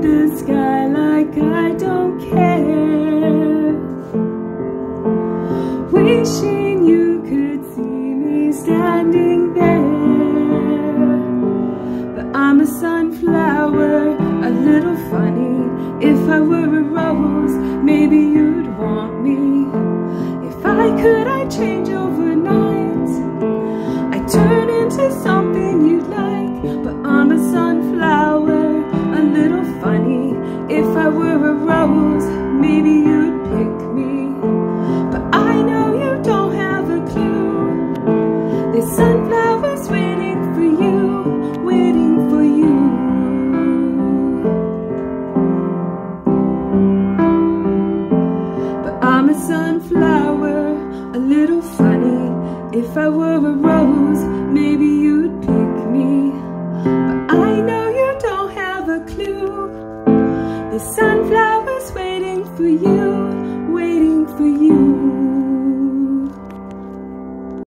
the sky like I don't care, wishing you could see me standing there. But I'm a sunflower, a little funny. If I were a rose, maybe